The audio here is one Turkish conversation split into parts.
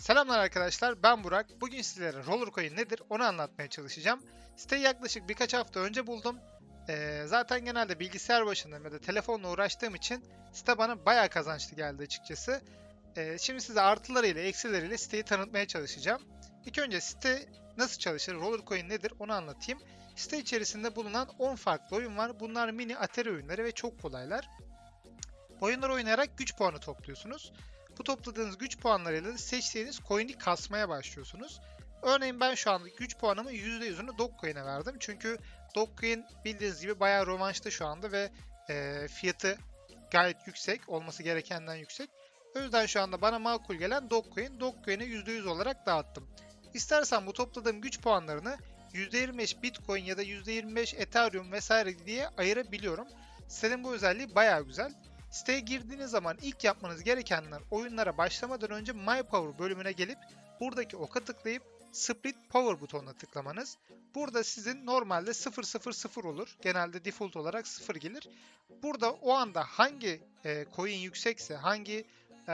Selamlar arkadaşlar, ben Burak. Bugün sizlere Rollercoin nedir onu anlatmaya çalışacağım. Siteyi yaklaşık birkaç hafta önce buldum. Zaten genelde bilgisayar başındayım ya da telefonla uğraştığım için site bana bayağı kazançlı geldi açıkçası. Şimdi size artılarıyla eksileriyle siteyi tanıtmaya çalışacağım. İlk önce site nasıl çalışır, Rollercoin nedir onu anlatayım. Site içerisinde bulunan 10 farklı oyun var. Bunlar mini Atari oyunları ve çok kolaylar. Oyunları oynayarak güç puanı topluyorsunuz. Bu topladığınız güç puanlarıyla seçtiğiniz coin'i kasmaya başlıyorsunuz. Örneğin ben şu anda güç puanımı %100'ünü Dogecoin'e verdim. Çünkü Dogecoin bildiğiniz gibi bayağı rövanşta şu anda ve fiyatı gayet yüksek. Olması gerekenden yüksek. O yüzden şu anda bana makul gelen Dogecoin. Dogecoin'e %100 olarak dağıttım. İstersen bu topladığım güç puanlarını %25 Bitcoin ya da %25 Ethereum vesaire diye ayırabiliyorum. Sitenin bu özelliği bayağı güzel. Siteye girdiğiniz zaman ilk yapmanız gerekenler oyunlara başlamadan önce My Power bölümüne gelip buradaki oka tıklayıp Split Power butonuna tıklamanız. Burada sizin normalde 000 olur. Genelde default olarak 0 gelir. Burada o anda hangi coin yüksekse, hangi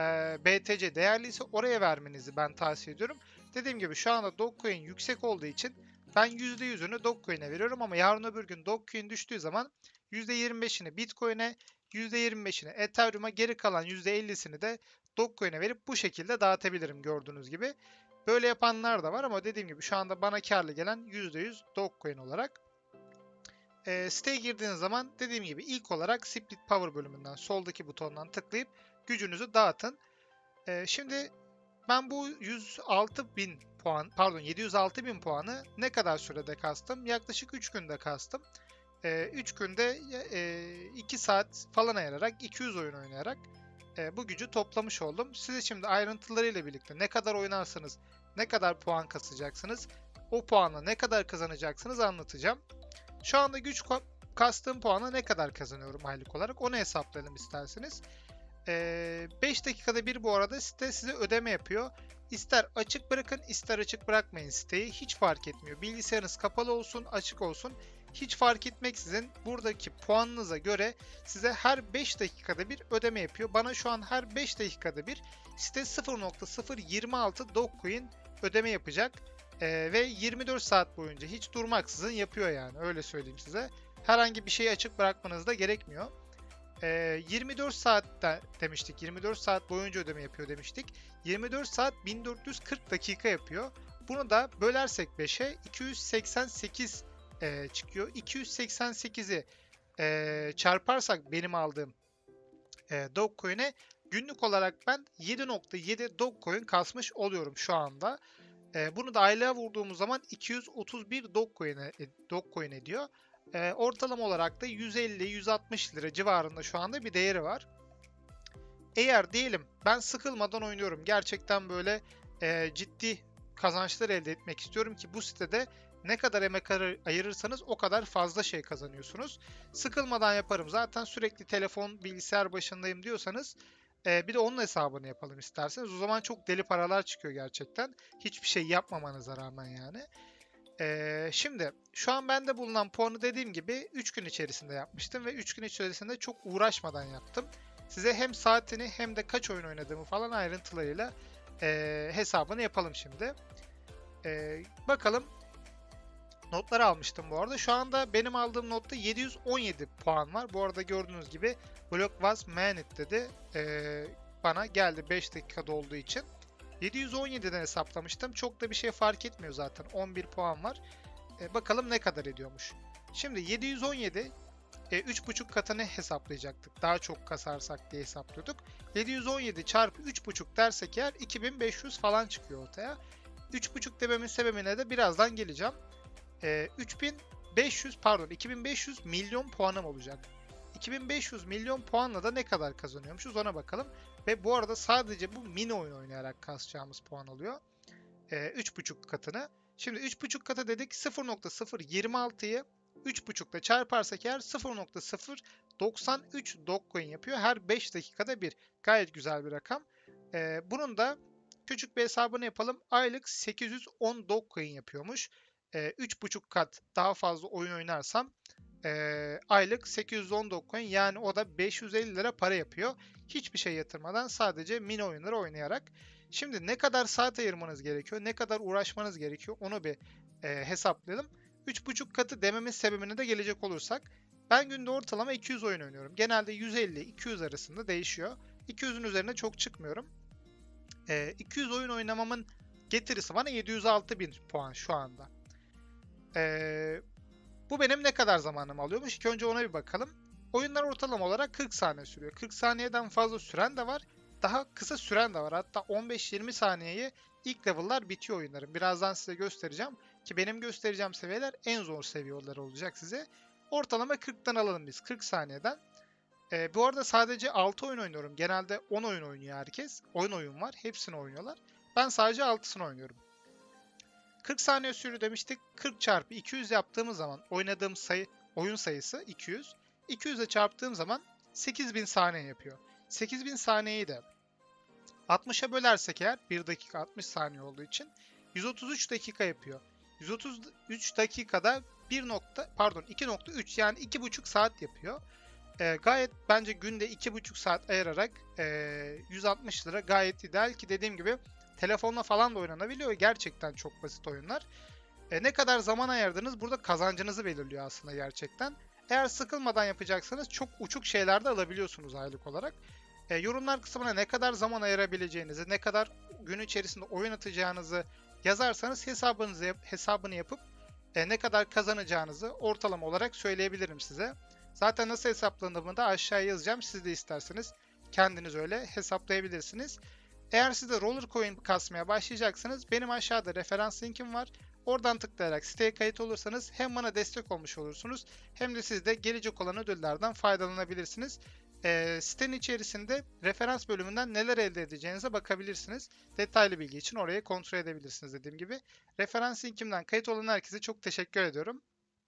BTC değerliyse oraya vermenizi ben tavsiye ediyorum. Dediğim gibi şu anda Dogecoin yüksek olduğu için ben %100'ünü Dogecoin'e veriyorum ama yarın öbür gün Dogecoin düştüğü zaman %25'ini Bitcoin'e, %25'ini Ethereum'a, geri kalan %50'sini de Dogecoin'e verip bu şekilde dağıtabilirim gördüğünüz gibi. Böyle yapanlar da var ama dediğim gibi şu anda bana karlı gelen %100 Dogecoin olarak. Siteye girdiğiniz zaman dediğim gibi ilk olarak Split Power bölümünden soldaki butondan tıklayıp gücünüzü dağıtın. Şimdi ben bu 106.000 puan, pardon 706.000 puanı ne kadar sürede kastım? Yaklaşık 3 günde kastım. 3 günde 2 saat falan ayırarak 200 oyun oynayarak bu gücü toplamış oldum. Size şimdi ayrıntılarıyla birlikte ne kadar oynarsanız ne kadar puan kasacaksınız, o puanla ne kadar kazanacaksınız anlatacağım. Şu anda güç kastığım puana ne kadar kazanıyorum aylık olarak onu hesaplayalım isterseniz. 5 dakikada bir bu arada site size ödeme yapıyor. İster açık bırakın ister açık bırakmayın siteyi. Hiç fark etmiyor. Bilgisayarınız kapalı olsun açık olsun. Hiç fark etmeksizin buradaki puanınıza göre size her 5 dakikada bir ödeme yapıyor. Bana şu an her 5 dakikada bir site 0.026 Dogecoin ödeme yapacak. Ve 24 saat boyunca hiç durmaksızın yapıyor yani öyle söyleyeyim size. Herhangi bir şeyi açık bırakmanız da gerekmiyor. 24 saatte demiştik. 24 saat boyunca ödeme yapıyor demiştik. 24 saat 1440 dakika yapıyor. Bunu da bölersek 5'e 288 çıkıyor. 288'i çarparsak benim aldığım Dogecoin'e günlük olarak ben 7.7 Dogecoin kasmış oluyorum şu anda. Bunu da aylığa vurduğumuz zaman 231 Dogecoin ediyor. Ortalama olarak da 150-160 lira civarında şu anda bir değeri var. Eğer diyelim ben sıkılmadan oynuyorum. Gerçekten böyle ciddi kazançlar elde etmek istiyorum ki bu sitede ne kadar emek ayırırsanız o kadar fazla şey kazanıyorsunuz. Sıkılmadan yaparım. Zaten sürekli telefon, bilgisayar başındayım diyorsanız bir de onun hesabını yapalım isterseniz. O zaman çok deli paralar çıkıyor gerçekten. Hiçbir şey yapmamanıza rağmen yani. Şimdi şu an bende bulunan puanı dediğim gibi 3 gün içerisinde yapmıştım ve 3 gün içerisinde çok uğraşmadan yaptım. Size hem saatini hem de kaç oyun oynadığımı falan ayrıntılarıyla hesabını yapalım şimdi. Bakalım notları almıştım bu arada. Şu anda benim aldığım notta 717 puan var. Bu arada gördüğünüz gibi block was managed dedi. Bana geldi 5 dakikada olduğu için. 717'den hesaplamıştım. Çok da bir şey fark etmiyor zaten. 11 puan var. Bakalım ne kadar ediyormuş. Şimdi 717 3.5 katını hesaplayacaktık. Daha çok kasarsak diye hesaplıyorduk. 717 çarpı 3.5 dersek eğer 2500 falan çıkıyor ortaya. 3.5 dememin sebebine de birazdan geleceğim. 2500 milyon puanım olacak. 2500 milyon puanla da ne kadar kazanıyormuşuz ona bakalım. Ve bu arada sadece bu mini oyun oynayarak kasacağımız puan oluyor. 3.5 katını. Şimdi 3.5 katı dedik 0.026'yı 3.5 ile çarparsak eğer 0.093 Dogecoin yapıyor. Her 5 dakikada bir. Gayet güzel bir rakam. Bunun da küçük bir hesabını yapalım. Aylık 810 Dogecoin yapıyormuş. 3.5 kat daha fazla oyun oynarsam aylık 810 Dogecoin yani o da 550 lira para yapıyor. Hiçbir şey yatırmadan sadece mini oyunları oynayarak. Şimdi ne kadar saat ayırmanız gerekiyor, ne kadar uğraşmanız gerekiyor onu bir hesaplayalım. 3,5 katı dememin sebebine de gelecek olursak, ben günde ortalama 200 oyun oynuyorum. Genelde 150-200 arasında değişiyor. 200'ün üzerine çok çıkmıyorum. 200 oyun oynamamın getirisi bana 706.000 puan şu anda. Bu benim ne kadar zamanımı alıyormuş? İlk önce ona bir bakalım. Oyunlar ortalama olarak 40 saniye sürüyor. 40 saniyeden fazla süren de var. Daha kısa süren de var. Hatta 15-20 saniyeye ilk level'lar bitiyor oyunların. Birazdan size göstereceğim. Ki benim göstereceğim seviyeler en zor seviyeler olacak size. Ortalama 40'tan alalım biz. 40 saniyeden. Bu arada sadece 6 oyun oynuyorum. Genelde 10 oyun oynuyor herkes. Oyun var. Hepsini oynuyorlar. Ben sadece 6'sını oynuyorum. 40 saniye sürü demiştik. 40 çarpı 200 yaptığımız zaman oynadığım oyun sayısı 200. 200'e çarptığım zaman 8000 saniye yapıyor. 8000 saniyeyi de 60'a bölersek eğer 1 dakika 60 saniye olduğu için 133 dakika yapıyor. 133 dakikada 2.3 yani 2,5 saat yapıyor. Gayet bence günde 2,5 saat ayırarak 160 lira gayet ideal ki dediğim gibi telefonla falan da oynanabiliyor. Gerçekten çok basit oyunlar. Ne kadar zaman ayırdınız burada kazancınızı belirliyor aslında gerçekten. Eğer sıkılmadan yapacaksanız çok uçuk şeyler de alabiliyorsunuz aylık olarak. Yorumlar kısmına ne kadar zaman ayırabileceğinizi, ne kadar gün içerisinde oyun atacağınızı yazarsanız hesabını yapıp ne kadar kazanacağınızı ortalama olarak söyleyebilirim size. Zaten nasıl hesaplandığımı da aşağıya yazacağım. Siz de isterseniz kendiniz öyle hesaplayabilirsiniz. Eğer siz de Rollercoin kasmaya başlayacaksanız benim aşağıda referans linkim var. Oradan tıklayarak siteye kayıt olursanız hem bana destek olmuş olursunuz hem de siz de gelecek olan ödüllerden faydalanabilirsiniz. Sitenin içerisinde referans bölümünden neler elde edeceğinize bakabilirsiniz. Detaylı bilgi için orayı kontrol edebilirsiniz dediğim gibi. Referans linkimden kayıt olan herkese çok teşekkür ediyorum.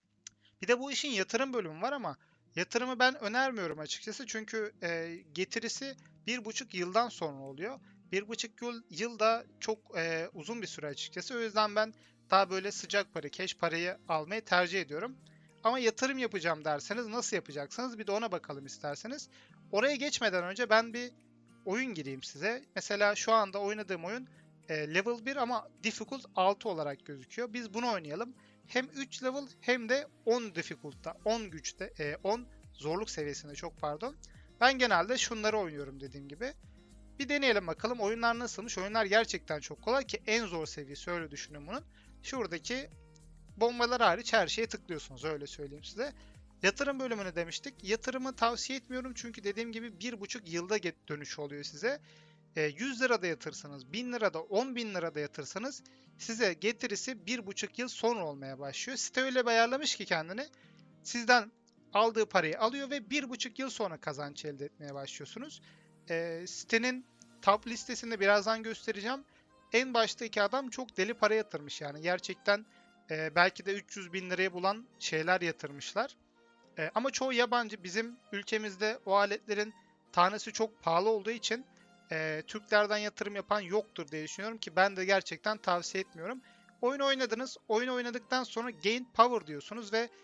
Bir de bu işin yatırım bölümü var ama yatırımı ben önermiyorum açıkçası. Çünkü getirisi 1,5 yıldan sonra oluyor. 1,5 yıl da çok uzun bir süre açıkçası. O yüzden ben daha böyle sıcak para, cash parayı almayı tercih ediyorum. Ama yatırım yapacağım derseniz nasıl yapacaksınız? Bir de ona bakalım isterseniz. Oraya geçmeden önce ben bir oyun gireyim size. Mesela şu anda oynadığım oyun level 1 ama difficult 6 olarak gözüküyor. Biz bunu oynayalım. Hem 3 level hem de 10 difficult'ta, 10 güçte, 10 zorluk seviyesinde çok pardon. Ben genelde şunları oynuyorum dediğim gibi. Bir deneyelim bakalım oyunlar nasılmış. Oyunlar gerçekten çok kolay ki en zor seviyesi öyle düşünün bunun. Şuradaki bombalar hariç her şeye tıklıyorsunuz öyle söyleyeyim size. Yatırım bölümünü demiştik. Yatırımı tavsiye etmiyorum çünkü dediğim gibi 1,5 yılda dönüş oluyor size. 100 lirada yatırsanız, 1000 lirada, 10 bin lirada yatırsanız size getirisi 1,5 yıl sonra olmaya başlıyor. Site öyle bir ayarlamış ki kendini sizden aldığı parayı alıyor ve 1,5 yıl sonra kazanç elde etmeye başlıyorsunuz. Sitenin top listesinde birazdan göstereceğim. En baştaki adam çok deli para yatırmış yani. Gerçekten belki de 300 bin liraya bulan şeyler yatırmışlar. Ama çoğu yabancı. Bizim ülkemizde o aletlerin tanesi çok pahalı olduğu için Türklerden yatırım yapan yoktur diye düşünüyorum ki ben de gerçekten tavsiye etmiyorum. Oyun oynadınız. Oyun oynadıktan sonra Gain Power diyorsunuz ve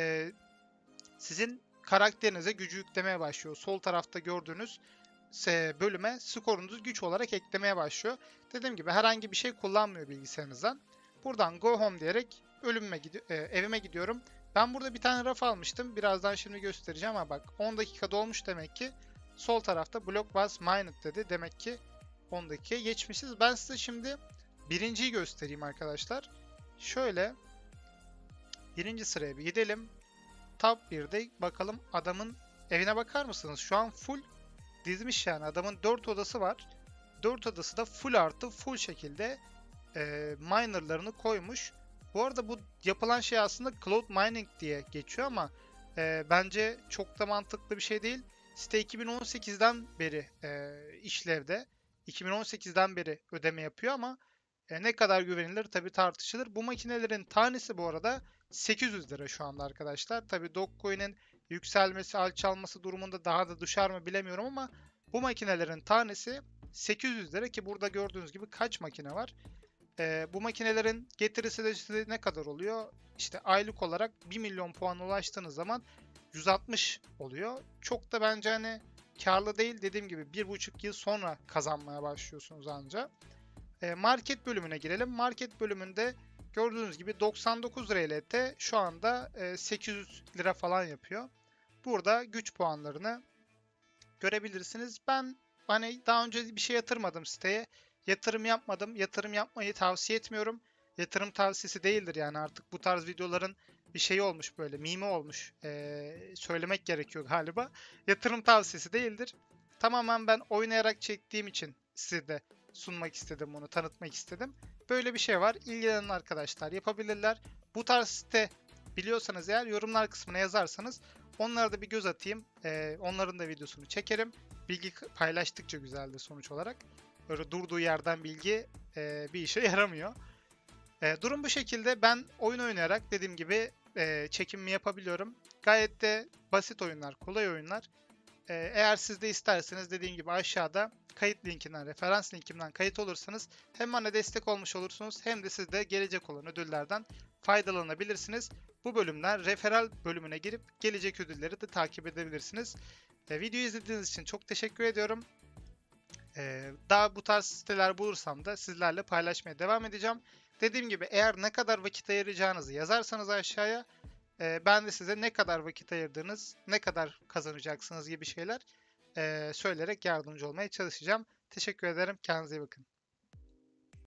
sizin karakterinize gücü yüklemeye başlıyor. Sol tarafta gördüğünüz bölüme skorunuzu güç olarak eklemeye başlıyor. Dediğim gibi herhangi bir şey kullanmıyor bilgisayarınızdan. Buradan Go Home diyerek evime gidiyorum. Ben burada bir tane raf almıştım. Birazdan şimdi göstereceğim ama bak 10 dakika dolmuş demek ki. Sol tarafta block was mined dedi. Demek ki 10 dakika geçmişiz. Ben size şimdi birinciyi göstereyim arkadaşlar. Şöyle birinci sıraya bir gidelim. Top 1'de bakalım adamın evine bakar mısınız? Şu an full dizmiş yani. Adamın 4 odası var. 4 odası da full artı full şekilde minerlarını koymuş. Bu arada bu yapılan şey aslında cloud mining diye geçiyor ama bence çok da mantıklı bir şey değil. Site 2018'den beri işlevde. 2018'den beri ödeme yapıyor ama ne kadar güvenilir tabii tartışılır. Bu makinelerin tanesi bu arada 800 lira şu anda arkadaşlar. Tabii Dogecoin'in yükselmesi, alçalması durumunda daha da düşer mi bilemiyorum ama bu makinelerin tanesi 800 lira ki burada gördüğünüz gibi kaç makine var. Bu makinelerin getirisi de size ne kadar oluyor? İşte aylık olarak 1 milyon puana ulaştığınız zaman 160 oluyor. Çok da bence hani karlı değil. Dediğim gibi 1,5 yıl sonra kazanmaya başlıyorsunuz anca. Market bölümüne girelim. Market bölümünde gördüğünüz gibi 99 RLT şu anda 800 lira falan yapıyor. Burada güç puanlarını görebilirsiniz. Ben hani daha önce bir şey yatırmadım siteye. Yatırım yapmadım. Yatırım yapmayı tavsiye etmiyorum. Yatırım tavsiyesi değildir yani, artık bu tarz videoların bir şey olmuş, böyle mimi olmuş. Söylemek gerekiyor galiba. Yatırım tavsiyesi değildir. Tamamen ben oynayarak çektiğim için size de sunmak istedim, bunu tanıtmak istedim. Böyle bir şey var. İlgilenen arkadaşlar yapabilirler. Bu tarz site biliyorsanız eğer yorumlar kısmına yazarsanız onlara da bir göz atayım. Onların da videosunu çekerim. Bilgi paylaştıkça güzeldi sonuç olarak. Böyle durduğu yerden bilgi bir işe yaramıyor. Durum bu şekilde. Ben oyun oynayarak dediğim gibi çekimimi yapabiliyorum. Gayet de basit oyunlar, kolay oyunlar. Eğer siz de isterseniz dediğim gibi aşağıda kayıt linkinden, referans linkimden kayıt olursanız hem bana destek olmuş olursunuz hem de siz de gelecek olan ödüllerden faydalanabilirsiniz. Bu bölümden referral bölümüne girip gelecek ödülleri de takip edebilirsiniz. Videoyu izlediğiniz için çok teşekkür ediyorum. Daha bu tarz siteler bulursam da sizlerle paylaşmaya devam edeceğim. Dediğim gibi eğer ne kadar vakit ayıracağınızı yazarsanız aşağıya, ben de size ne kadar vakit ayırdığınız, ne kadar kazanacaksınız gibi şeyler söyleyerek yardımcı olmaya çalışacağım. Teşekkür ederim. Kendinize iyi bakın.